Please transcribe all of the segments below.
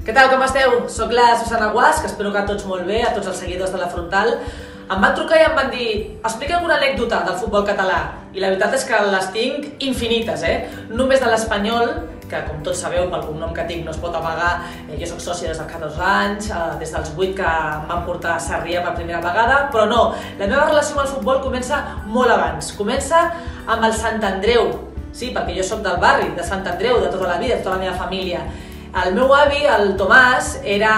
Què tal, com esteu? Soc la Susana Guas, que espero que tots molt bé, a tots els seguidors de la Frontal. Em van trucar i em van dir, explica alguna anècdota del futbol català. I la veritat és que les tinc infinites, Només de l'Espanyol, que com tots sabeu, pel cognom que tinc no es pot amagar, jo soc sòcia des dels 14 anys, des dels 8 que em van portar a Sarrià per primera vegada, però no, la meva relació amb el futbol comença molt abans. Comença amb el Sant Andreu, sí, perquè jo soc del barri, de Sant Andreu, de tota la vida, de tota la meva família. El meu avi, el Tomàs,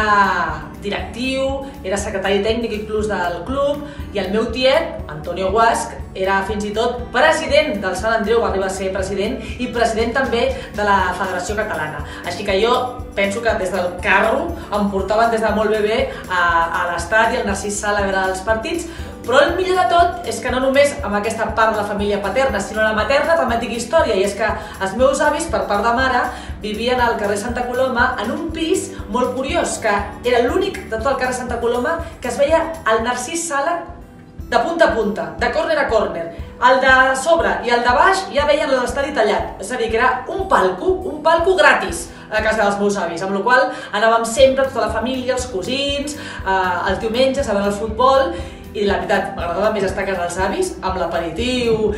era directiu, era secretari tècnic inclús del club, i el meu tiet, Antonio Guasch, era fins i tot president del Sant Andreu, va arribar a ser president, i president també de la Federació Catalana. Així que jo penso que des del carro em portaven des de molt bebè a l'estadi, al Narcís Sala, a veure els partits, però el millor de tot és que no només amb aquesta part de la família paterna, sinó la materna també tinc història, i és que els meus avis, per part de mare, vivien al carrer Santa Coloma en un pis molt curiós, que era l'únic de tot el carrer Santa Coloma que es veia el Narcís Sala de punta a punta, de córner a córner. El de sobre i el de baix ja veien l'estadi tallat, és a dir, que era un palco gratis a casa dels meus avis, amb la qual cosa anàvem sempre tota la família, els cosins, els diumenges a veure el futbol. I la veritat, m'agradava més estar a casa dels avis, amb l'aperitiu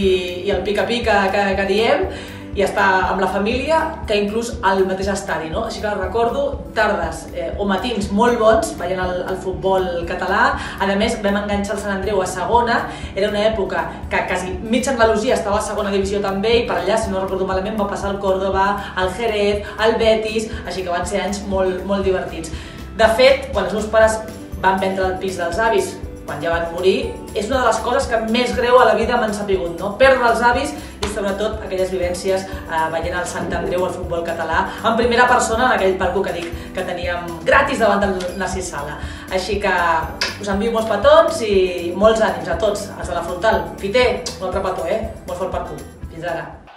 i el pica-pica que diem, i estar amb la família, que inclús al mateix estadi, no? Així que recordo tardes o matins molt bons veient el futbol català. A més, vam enganxar el Sant Andreu a segona, era una època que quasi mitja Andalusia estava a segona divisió també, i per allà, si no recordo malament, va passar el Córdoba, el Jerez, el Betis, així que van ser anys molt divertits. De fet, quan els meus pares van vendre el pis dels avis, quan ja van morir, és una de les coses que més greu a la vida m'han sapigut, no? Perdre els avis i sobretot aquelles vivències veient el Sant Andreu, el futbol català, en primera persona en aquell palco que dic que teníem gratis davant del Narcís Sala. Així que us envio molts petons i molts ànims a tots, els de la Frontal. Fiter, un altre petó, molt fort per tu. Fins ara.